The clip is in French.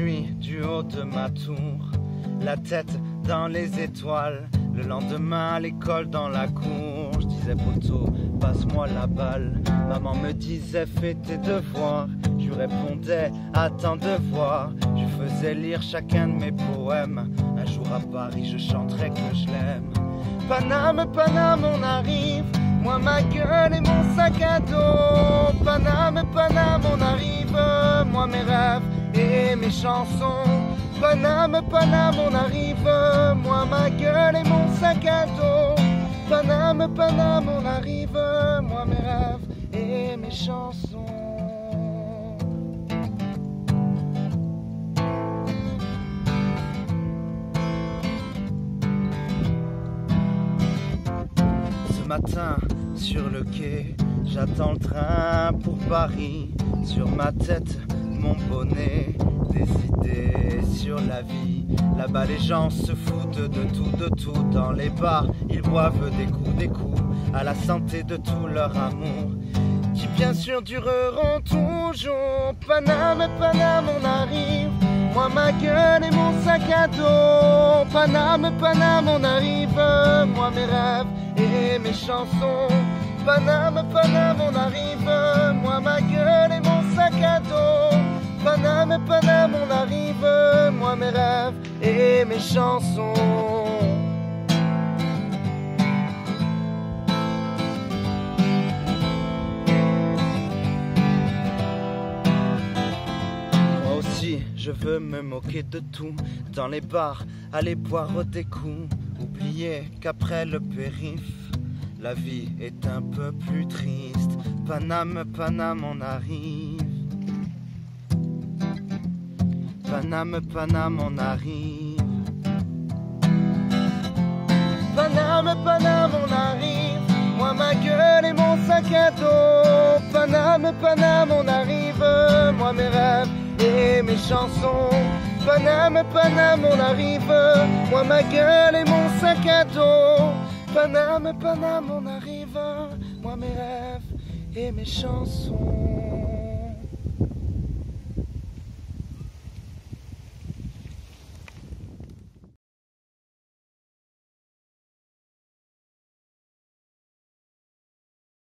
nuit du haut de ma tour, la tête dans les étoiles. Le lendemain à l'école dans la cour, je disais poteau, passe-moi la balle. Maman me disait fais tes devoirs, je lui répondais attends de voir. Je faisais lire chacun de mes poèmes, un jour à Paris je chanterai que je l'aime. Paname, Paname, on arrive, moi ma gueule et mon sac à dos. Paname, Paname, on arrive, moi mes rêves et mes chansons. Paname, Paname, on arrive, moi ma gueule et mon sac à dos. Paname, Paname, on arrive, moi mes rêves et mes chansons. Ce matin, sur le quai, j'attends le train pour Paris. Sur ma tête, mon bonnet, des idées sur la vie. Là-bas les gens se foutent de tout. Dans les bars, ils boivent des coups à la santé de tout leur amour, qui bien sûr dureront toujours. Paname, Paname, on arrive, moi ma gueule et mon sac à dos. Paname, Paname, on arrive, moi mes rêves et mes chansons. Paname, Paname, on arrive, moi ma gueule et mon sac à dos. Paname, Paname, on arrive, moi mes rêves et mes chansons. Moi aussi, je veux me moquer de tout, dans les bars, aller boire des coups. Oublier qu'après le périph', la vie est un peu plus triste. Paname, Paname, on arrive. Paname, Paname, on arrive. Paname, Paname, on arrive, moi ma gueule et mon sac à dos. Paname, Paname, on arrive, moi mes rêves et mes chansons. Paname, Paname, on arrive, moi ma gueule et mon sac à dos. Paname, Paname, on arrive, moi mes rêves et mes chansons.